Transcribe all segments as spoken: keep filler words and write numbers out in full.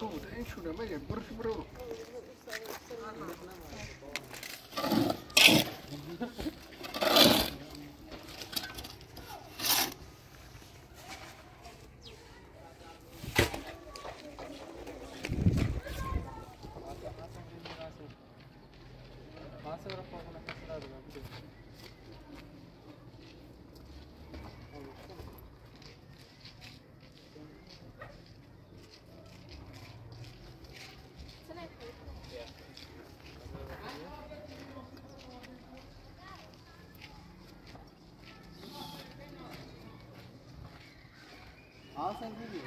Goed, eens zo dan ben je burger bro. Awesome video.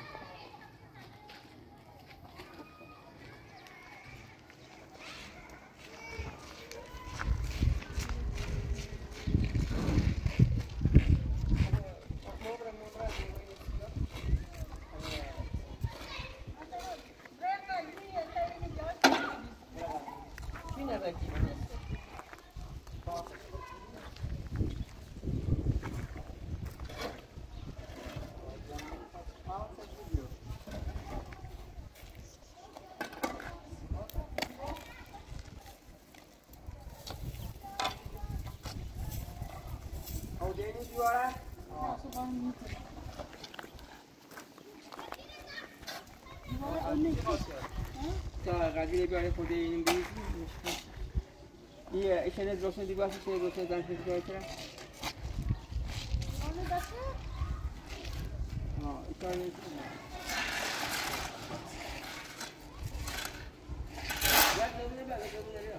Zahra? تا قضیه بیاره خود این بیش یه اشنه روشن دیواسی چه روشن زن فکر کرد چرا؟ آنه دسته؟ آه ایشان نیست یک نبوده بله نبوده بیا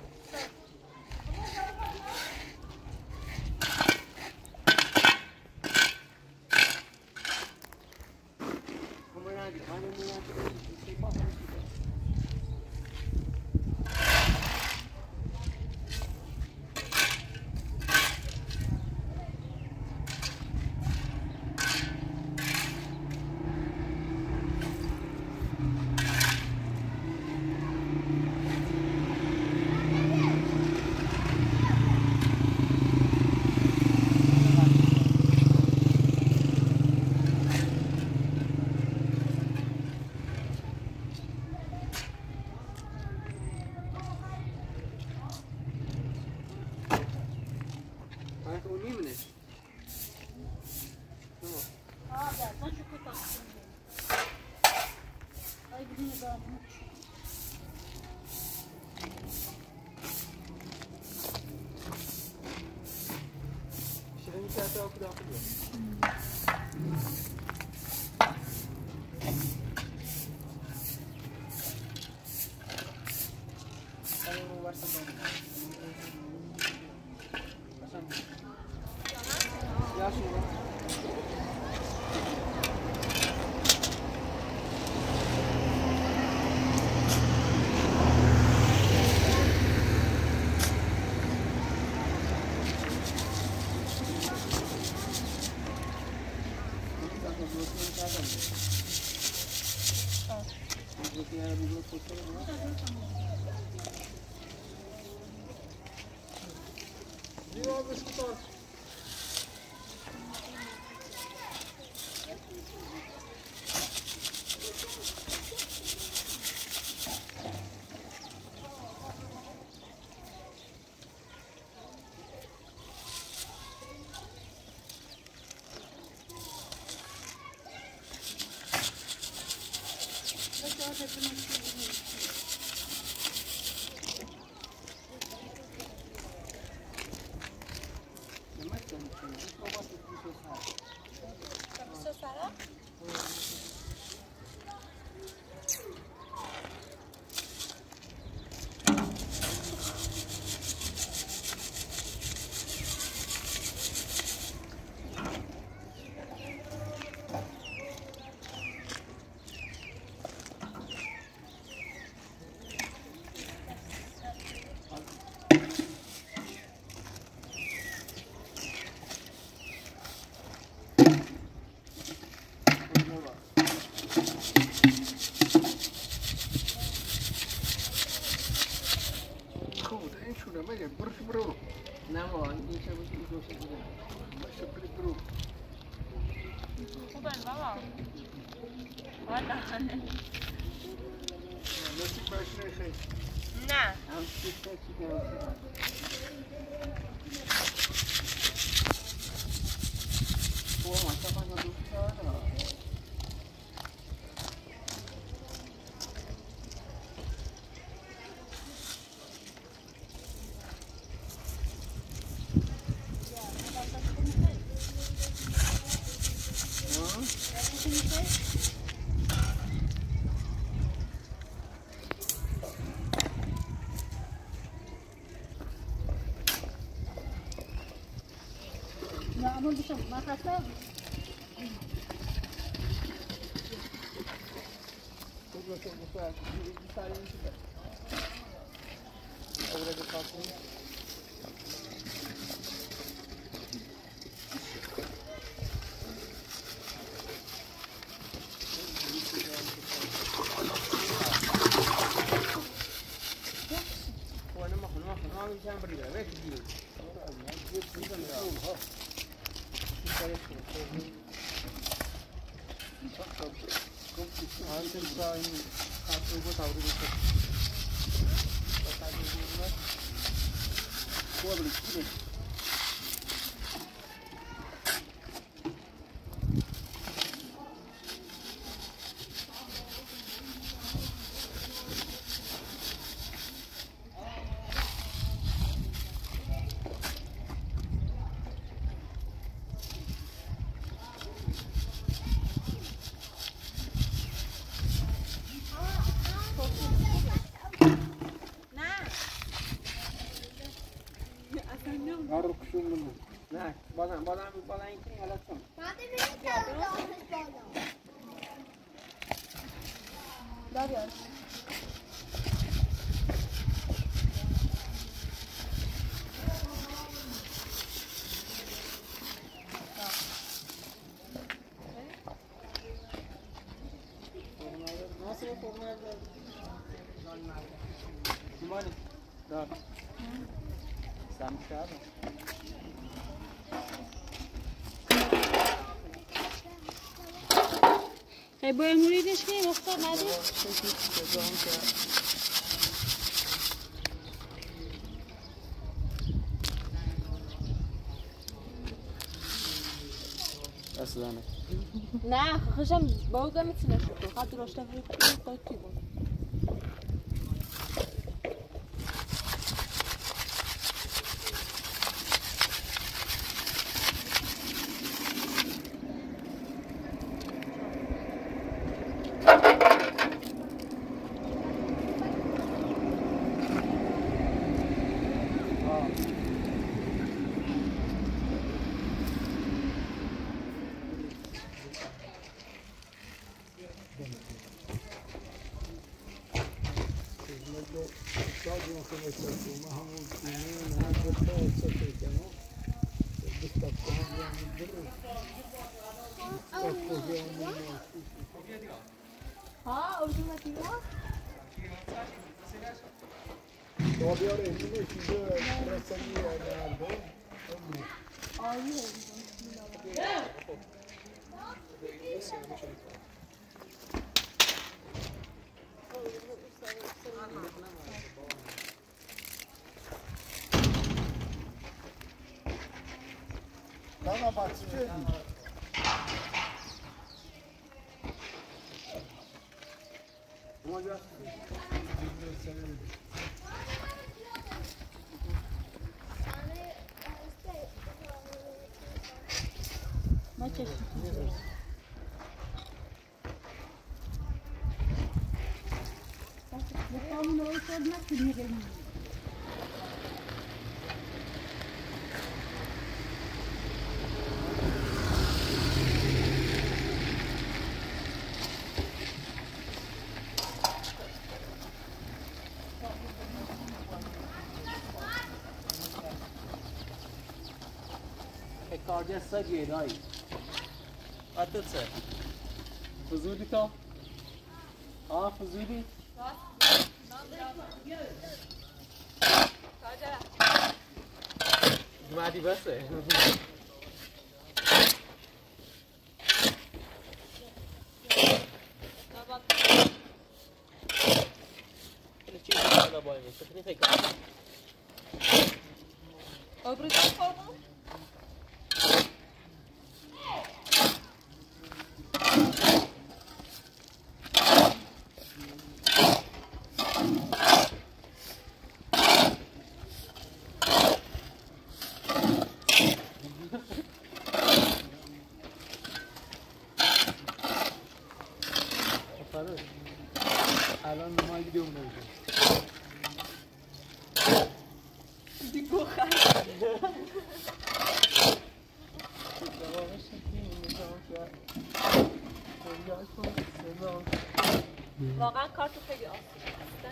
نسی باش نخی نه هم سیسته چی کنم اوه ماشا پنگا دوست دارم معمول بشم ما خسته خود بسه بسه این ساری میشه بس اوله بخواه کنیم وانا ما خلنا ما خلنا ما بيشان بريدة وين تجيبه؟ Antes da em quatro botar o grupo. Botar o grupo. Cobre tudo. Arro kuşumunu. Ne? Bana bana bana inkini alatsam. داریم Nasıl yapalım? Numara. Da. Samşar. خیلی باید موریدش کنیم افتاد ندیم اصلا نه خوشم باوگا میتونه شد خواهد دراشته روی خواهد توی بود ها اردو متیما تو بیار اینجوری چیزا رسمی نرده آیه Bana bahçe ما چشم بخوام نوی شد نکنی بگیم کارجه سجی دایی اتت سه فزودی تو آه فزودی مادی بسه باید بسیاری فکر آبروی دار خورمون؟ الان ما دیگه اون نمیشه دیگه خواهد واقعا کارتو خیلی آسونه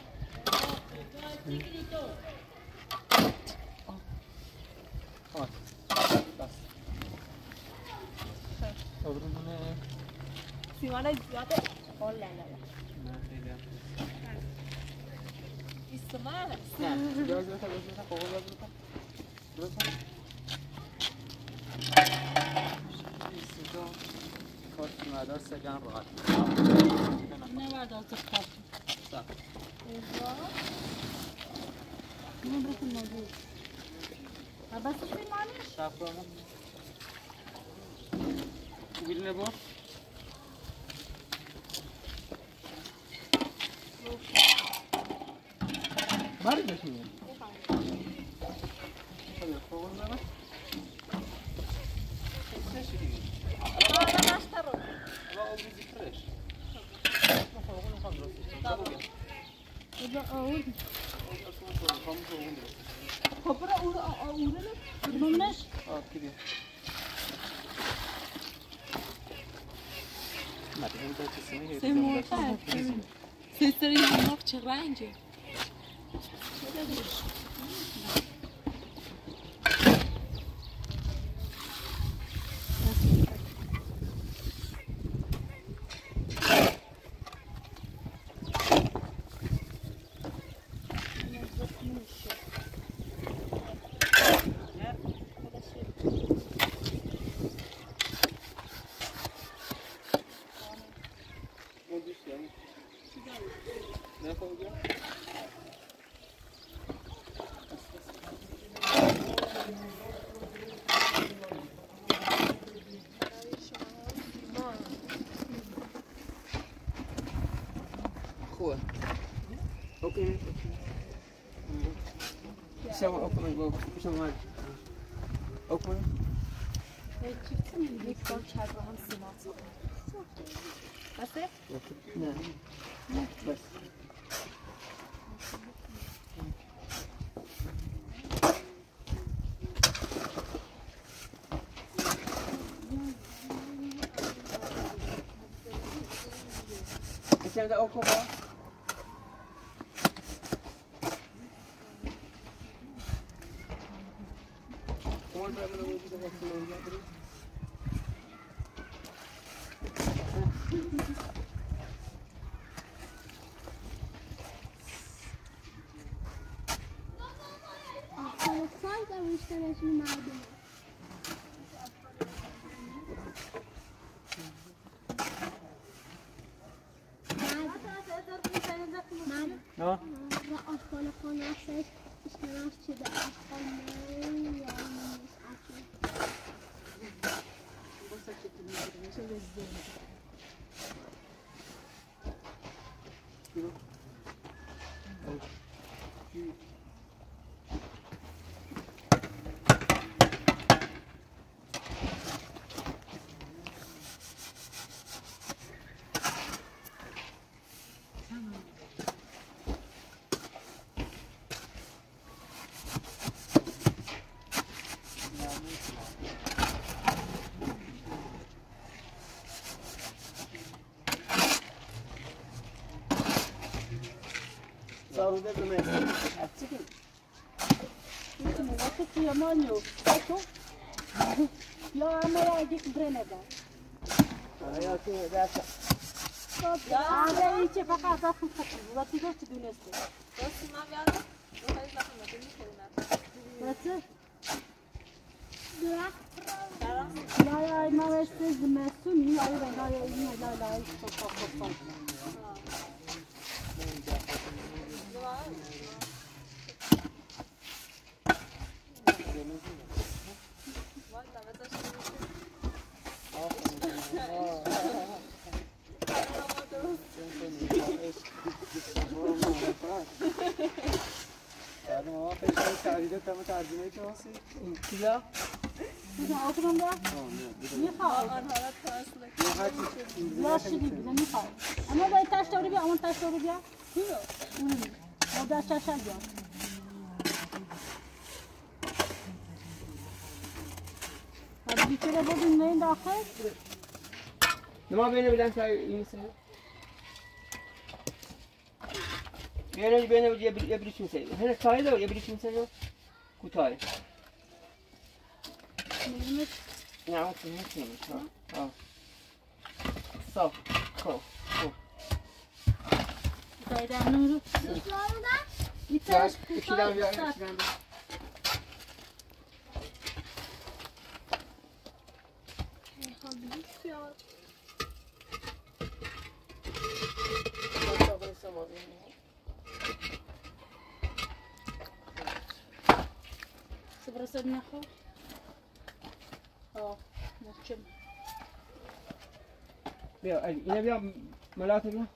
آه بس آبرومونه سیمان زیاده حال لالا نه خیلی هم ایستمان نه گاز بتا گاز بتا خواه گاز بتا درست هم ایستو کارت مدار سگن راحت نباید آزد کارت سب نمرت موجود بس سیمانش سب کنم بیل نبار ماری بشیم خیلی خوب نبا نشی دیگه آره نشته رو اما آبریزی فرش ما خواه نخوام درستش اجا آورد خام خواه خب برا اورا اورا نمونش آه کدیه مدی هم دا چیزی نیه سه موقع سیستری هماق چه رنجه چه دادش خوبه اوکی شما اوپن گو شما اوپن یک بار چند رو هم سیمات بسه؟ نه بس Sen de okuma. Kol böyle böyle bir de bakıyorum. Sen de müşterisini mağdur. نه و آشغال خانه هستش اشتراش شده آشغال یا ساروده بمه اچکی میتونه وقتی سیمانیو بچو یا همه یک برنه دار آیا که داشت آره ایچه فقط دست خطی وقتی داشت دونسته دست سیمان بیاده؟ دو خیلی نخون نکنی میخوریم بچه درخت یا یا ما واسه زمستون یا یا یا این لا لا خب خب خب کتاب ترجمه که هستی؟ کجا؟ بزن آتونم ده؟ میخواد آنها را ترسناک. لاش شدی بزن میخواد اما باید تاش داری بیا اما تاش داری بیا کیو؟ ما داشت تاش بیا حالا بیچاره بودیم نه این داخل نما بینه بدن که این سه بینه بینه یه بری یه بری چون سه هنر تایی دار یه بری چون سه کوتاه نه اون چیزی نیست آه صاف خوب خوب دایدم نورو بیتاش کشیدم بیا کشیدم سبرسد نخو آه محکم بیا علی اینه بیا ملاته بیا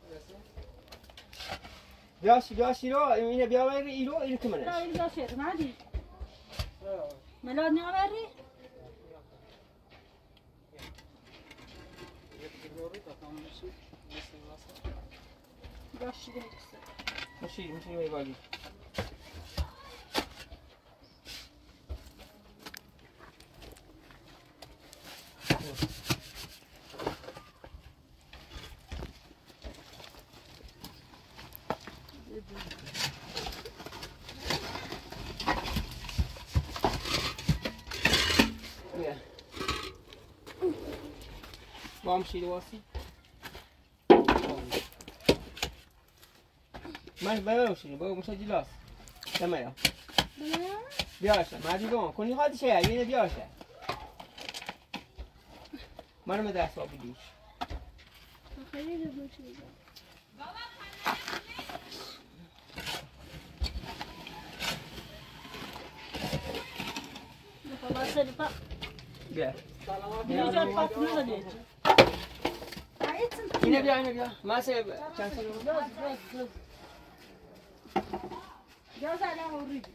بیا شی بیا شیرو اینه بیا وری ایرو اینه که لا منش این داشت نادی ملاد نیاوری داشت دیگه ماشي ماشي وی بالی بام شیر واسی من باید باشی باید موشه جلاس تمام بیاشه مردی بام کنی خواهدی شه اینه بیاشه منو به دست آبی دیش خیلی رو چیزا خلاص سلطه بیا اینجا پاک نزدی اینه بیا اینه بیا من سه چند سال رو جا زدم و ریدی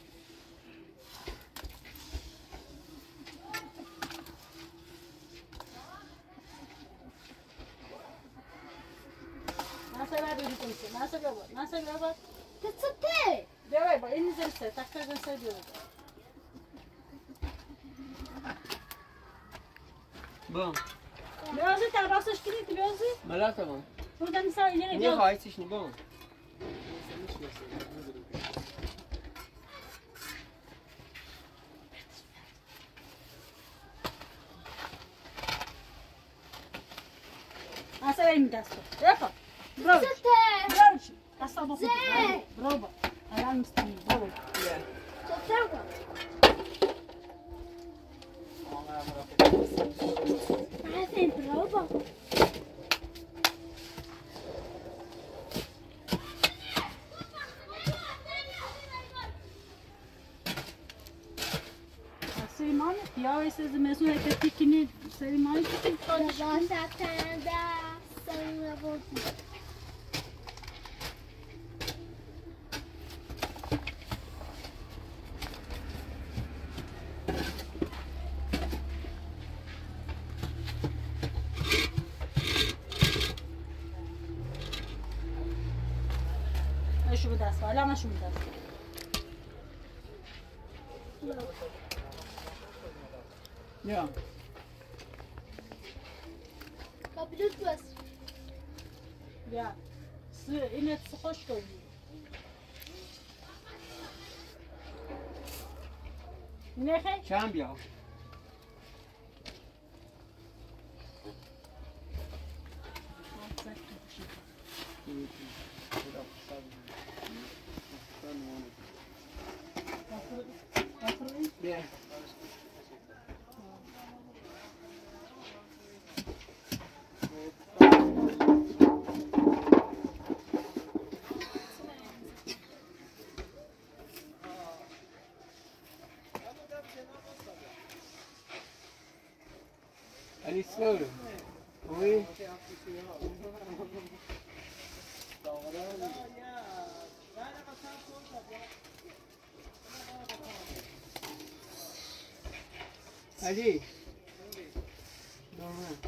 ناسه باید بری کنیسه ناسه بیا باید ناسه بیا باید تسته بیا باید باید این نزل سه تک تک نسه بیا باید بام بیازی تا راستش کنی که بیازی ملاته بام بودن نیسا اینه اینه بیازی خواهی چیش نی بام ناسه بریم دست کن بیا کن برو تسته برو چی دست ها بخود برو با الان مستنی برو تسته کن حسین برو Seliman ya ese zmesu hep tikini Seliman tikini Baba zaten de sana vurdu. Şu bir ders var ama şu bir ders. بیا Kabulüs bas. Ya sı yine hoş koyuyor. Ne he? چند بیا بیا علی سلام خوبی؟ علی دامن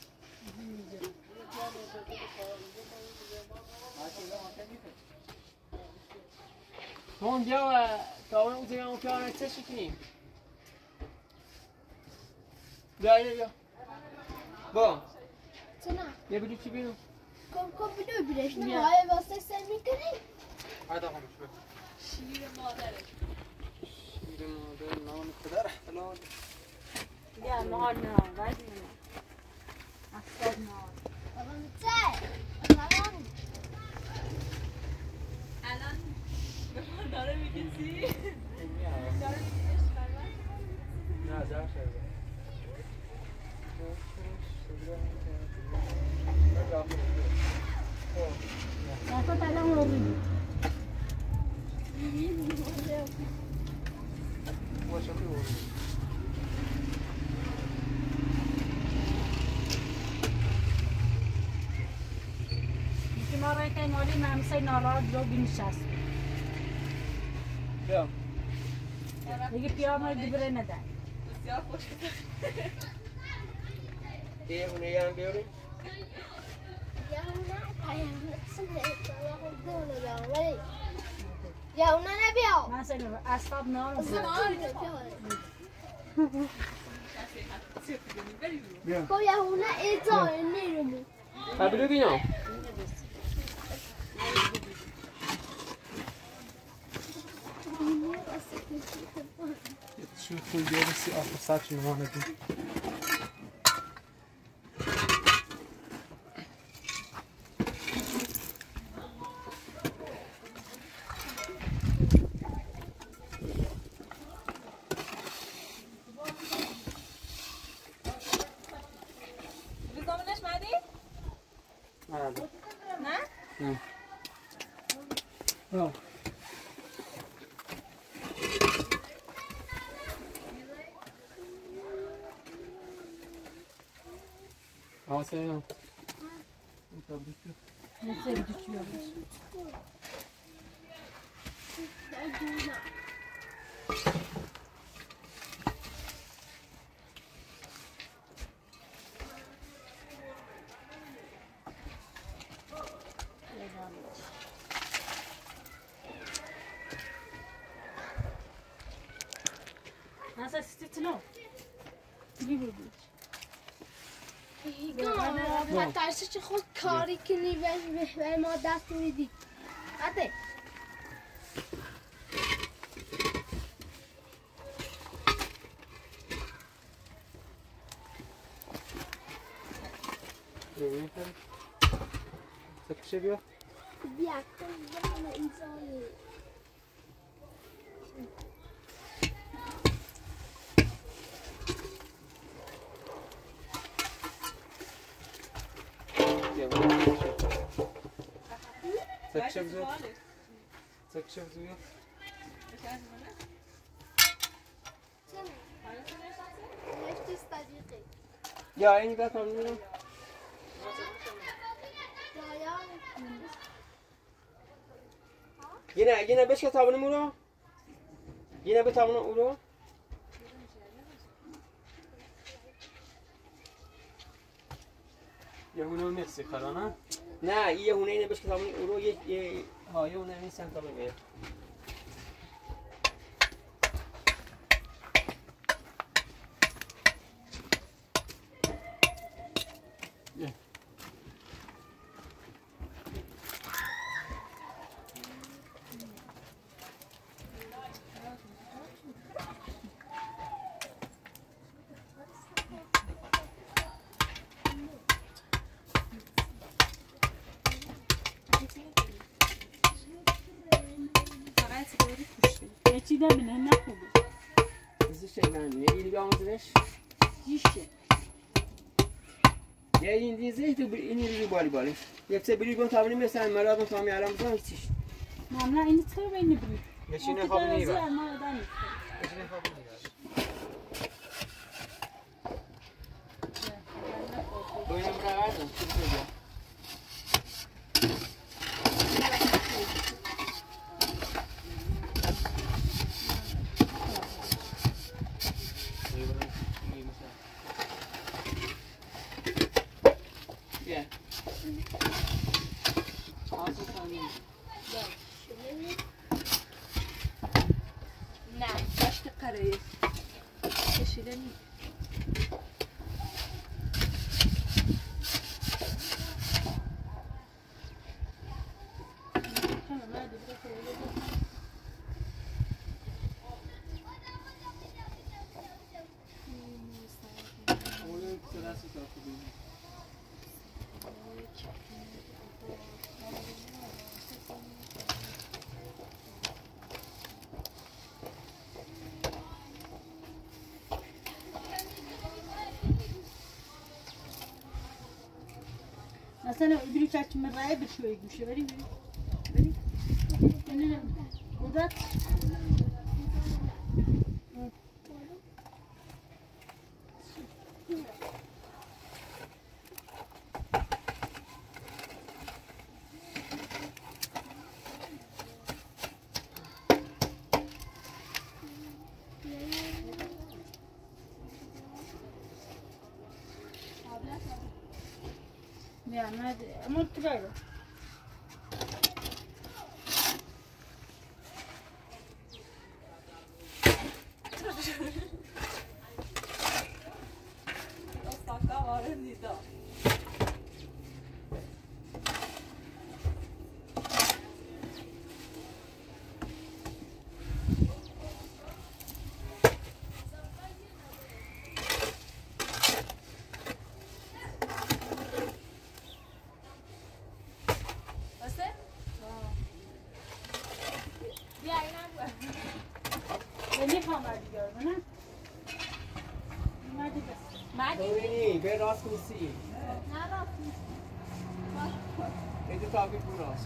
هون بیا تا اون اوزه اون پیانه چه شکنیم بیا بیا بیا با چه نه؟ یه بلو چی بینو کم کم بلو برش نه های واسه سر میکنی؟ هذا هو مش بس شیر مادره شیر مادر نان پدر فلان یا نهار نه ولی نه اصلا نهار بابا میچه سلام الان داره میگه چی؟ داره میگه نه زهر شده نه تو تلام رو بگی باشه می‌ورد که ما رای که مالی ممسای نالات رو بینشست بیا دیگه پیام دیگه ندن بسیار خوش یه هونه یه هم بیاریم یا نه پیام سمت دولو دارم ولی یا اونا نبیا من سنو اسباب نار بیا خب یا اونا ایجای نیرمو بلو بینم شو كل يوم بس اخر ساعه شنو ما ندري بزامنش مدی؟ هذا نه؟ اه اه سلام نسل düşüyor. Nasıl stitino? Gibi bir. ما ترسش خود کاری کنی و ما دست میدی عده تكشف يا بیا کن انسانی تكشف زو تكشف زو یا اینی بیا تا میرم یه یه بش که تابون مورو یه به تابون اورو يا هنا ميكسي خلانا نه یه هونه اینه بش که تابون اورو یه یه ها یه هونه نیستن تابون بیار Geçide bile ne kubu? Bizi şey ben ne iyi bir amazmış Dişi. ya این دیزه تو اینی رو بالی بالی یک سه بری گون تابونی مثلا مراد تو می علام بزن هیچ Mamla ini çıkar beni bilir. نشینه خواب نیست Ama odan نشینه خواب نیست boyuna bırakardın kim söylüyor Asıl sanırım. نه دشت قره‌ای کشیده نی Orada sırası takılıyor. مثلا بری چشم رای بشوی گوشه بری بری بری نه نه مدت Ya hadi ama tıkayla. Osaka var nida یعنی خواهد دیگر نه؟ مردی بس Dorini, به راست میسی. نه رفتی Bedi takip bu راست.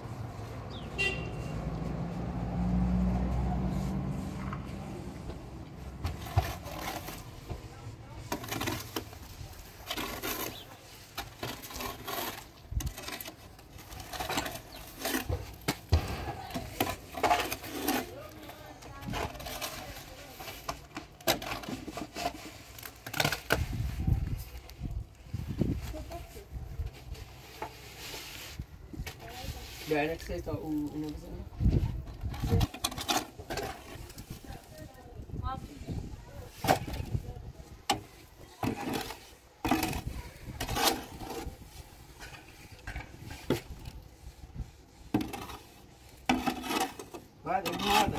Biar saya tahu ini besarnya. Baik, ini ada.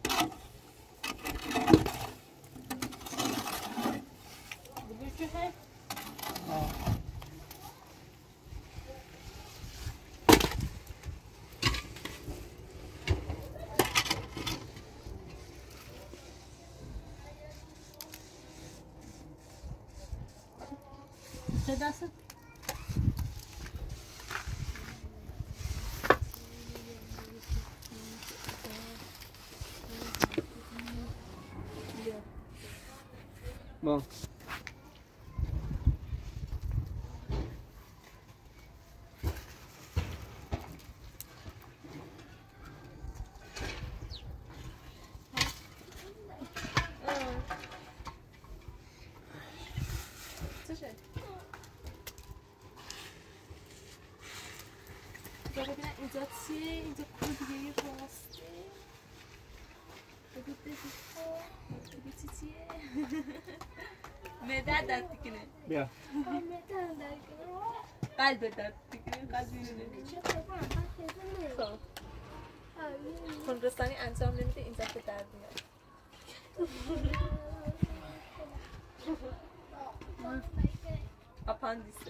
بگوش چه خیلی؟ چه دسته؟ Bom. ببینم اینجا چیه؟ اینجا کل دیگه راسته بگو بگو بگو چی چیه؟ مدد داد دیگه بیا. قلب داد دیگه قلب اینه خب خونرسانی انجام نمیده اینجا که درد میاد اپاندیسه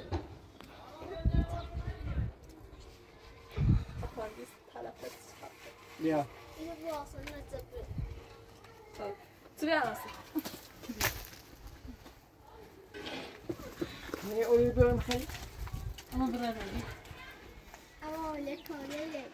اپاندیس طرفت بیا. اینو واسه نجبه خب تو بیا راسته Ne uyuduğum şey? اما برای رایی اما لکانه لک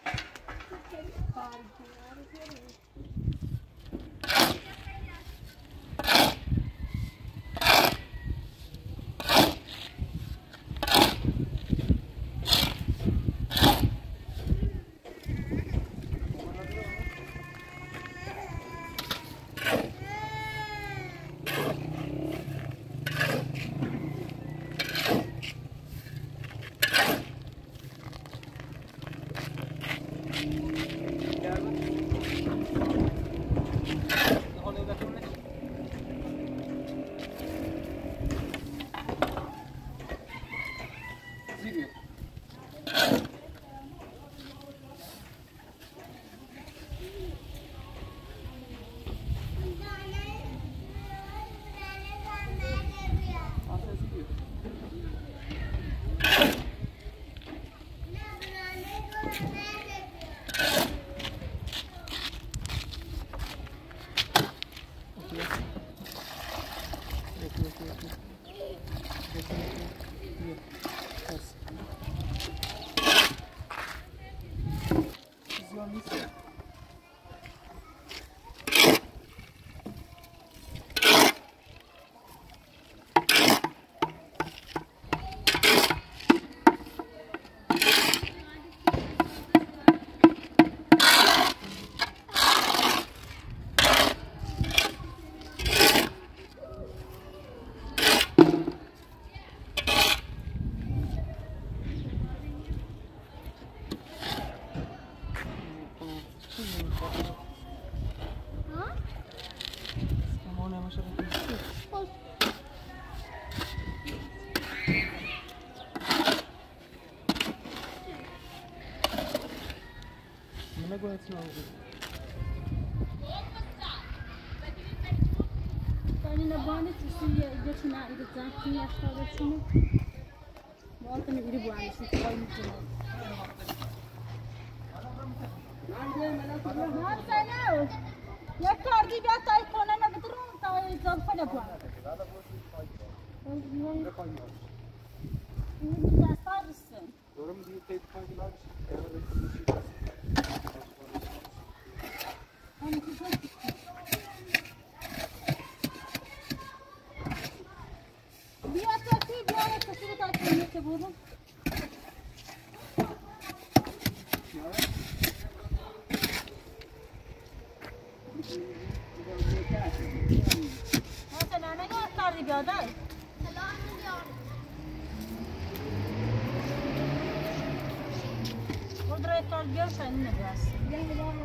Deine Labane zu sehen, jetzt schon nach ihrer Zeit, die erstmal schon. Morgen wieder woanders, ich freue mich schon. Nein, sei no. یک کار دیگه تای کنه نمیتونم تا اضافه نکنم. این دست هستم. دارم دیگه تیپ کنی لاش. بیا تا کی بیا تا کی تا کی که بودم. مثلا نگاه کاری بیاد. قدرت کار بیاد شاید نمیاد.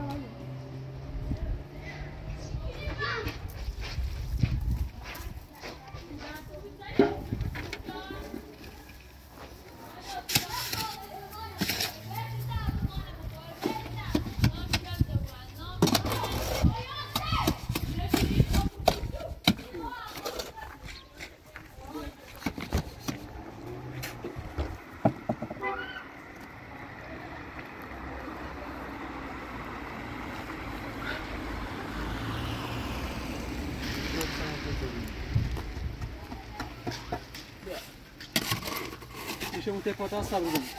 میشه اون تپات ها صبر کنید.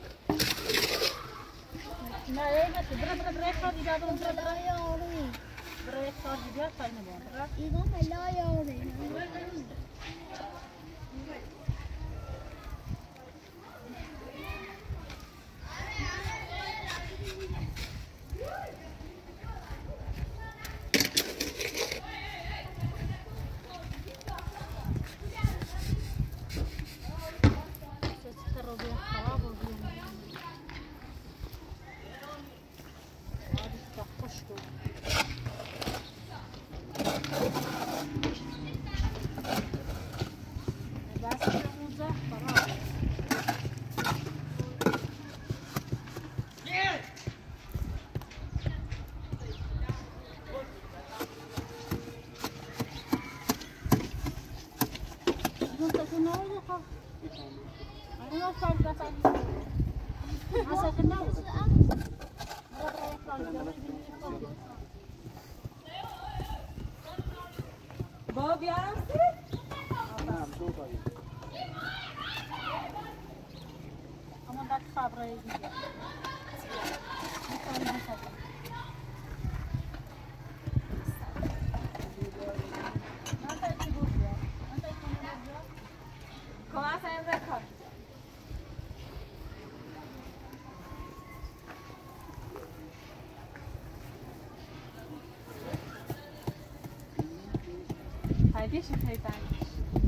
نه اینا تو برای برای برای کار دیگه دارم برای برای آوری. برای کار دیگه کاری نمی‌کنم. اینا ملای آوری. با بیارم سی؟ نه دو تایی. اما دست صبره دیگه. می‌کنم می‌کنم. من تا چی بود بیار؟ من تا چی بود بیار؟ کمک سعیم رکار. هایدیش خیلی تنگیش.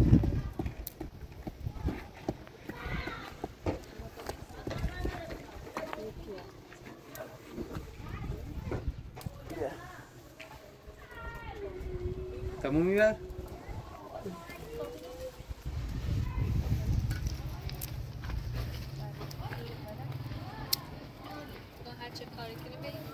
تموم میبر؟ کاری کنی بریم